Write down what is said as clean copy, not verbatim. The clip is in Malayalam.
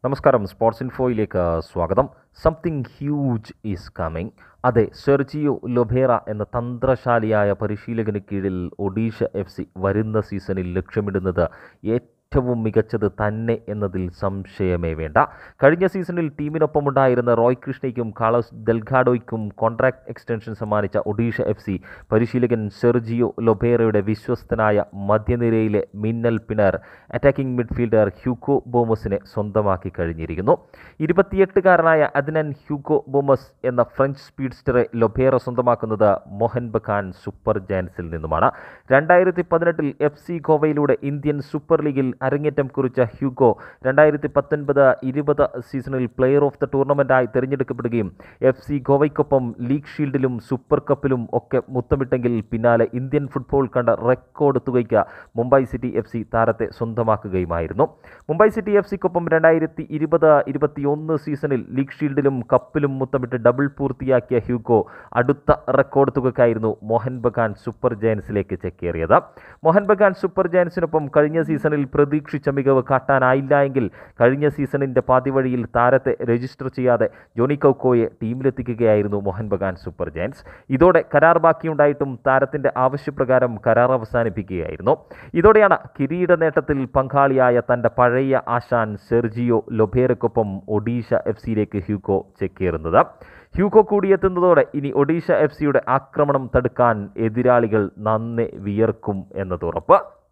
നമസ്കാരം. സ്പോർട്സ് ഇൻഫോയിലേക്ക് സ്വാഗതം. Something huge is coming. അതെ, സെർജിയോ ലൊബേറ എന്ന തന്ത്രശാലിയായ പരിശീലകന് കീഴിൽ ഒഡീഷ FC വരുന്ന സീസണിൽ ലക്ഷ്യമിടുന്നത് ഏറ്റവും മികച്ചത് തന്നെ എന്നതിൽ സംശയമേ വേണ്ട. കഴിഞ്ഞ സീസണിൽ ടീമിനൊപ്പമുണ്ടായിരുന്ന റോയ് കൃഷ്ണയ്ക്കും കാർലോസ് ഡെൽഗാഡോയ്ക്കും കോൺട്രാക്ട് എക്സ്റ്റൻഷൻ സമ്മാനിച്ച ഒഡീഷ FC പരിശീലകൻ സെർജിയോ ലൊബേറയുടെ വിശ്വസ്തനായ മധ്യനിരയിലെ മിന്നൽ പിണർ അറ്റാക്കിംഗ് മിഡ്ഫീൽഡർ ഹ്യൂഗോ ബോമസിനെ സ്വന്തമാക്കി കഴിഞ്ഞിരിക്കുന്നു. 28-കാരനായ അദ്നൻ ഹ്യൂഗോ ബോമസ് എന്ന ഫ്രഞ്ച് സ്പീഡ്സ്റ്ററെ ലൊബേറ സ്വന്തമാക്കുന്നത് മോഹൻ ബഗാൻ സൂപ്പർ ജയൻസിൽ നിന്നുമാണ്. 2018-ൽ FC ഗോവയിലൂടെ ഇന്ത്യൻ സൂപ്പർ ലീഗിൽ അരങ്ങേറ്റം കുറിച്ച ഹ്യൂഗോ 2019-20 സീസണിൽ പ്ലെയർ ഓഫ് ദ ടൂർണമെൻ്റായി തിരഞ്ഞെടുക്കപ്പെടുകയും FC ഗോവയ്ക്കൊപ്പം ലീഗ് ഷീൽഡിലും സൂപ്പർ കപ്പിലും ഒക്കെ മുത്തമിട്ടെങ്കിൽ പിന്നാലെ ഇന്ത്യൻ ഫുട്ബോൾ കണ്ട റെക്കോർഡ് തുകയ്ക്ക് മുംബൈ സിറ്റി FC താരത്തെ സ്വന്തമാക്കുകയുമായിരുന്നു. മുംബൈ സിറ്റി FCക്കൊപ്പം 2020-21 സീസണിൽ ലീഗ് ഷീൽഡിലും കപ്പിലും മുത്തമിട്ട് ഡബിൾ പൂർത്തിയാക്കിയ ഹ്യൂഗോ അടുത്ത റെക്കോർഡ് തുകയ്ക്കായിരുന്നു മോഹൻ ബഗാൻ സൂപ്പർ ജയൻസിലേക്ക് ചേക്കേറിയത്. മോഹൻ ബഗാൻ സൂപ്പർ ജയൻസിനൊപ്പം കഴിഞ്ഞ സീസണിൽ പ്രതീക്ഷിച്ച മികവ് കാട്ടാനായില്ല എങ്കിൽ കഴിഞ്ഞ സീസണിൻ്റെ പാതിവഴിയിൽ താരത്തെ രജിസ്റ്റർ ചെയ്യാതെ ജോണി കൗക്കോയെ ടീമിലെത്തിക്കുകയായിരുന്നു മോഹൻ ബഗാൻ സൂപ്പർ ജയൻസ്. ഇതോടെ കരാർ ബാക്കിയുണ്ടായിട്ടും താരത്തിൻ്റെ ആവശ്യപ്രകാരം കരാർ അവസാനിപ്പിക്കുകയായിരുന്നു. ഇതോടെയാണ് കിരീട നേട്ടത്തിൽ പങ്കാളിയായ തൻ്റെ പഴയ ആശാൻ സെർജിയോ ലൊബേറയ്ക്കൊപ്പം ഒഡീഷ FCയിലേക്ക് ഹ്യൂഗോ ചേക്കേറുന്നത്. ഹ്യൂഗോ കൂടിയെത്തുന്നതോടെ ഇനി ഒഡീഷ FCയുടെ ആക്രമണം തടുക്കാൻ എതിരാളികൾ നന്നെ വിയർക്കും എന്നതുറപ്പ്.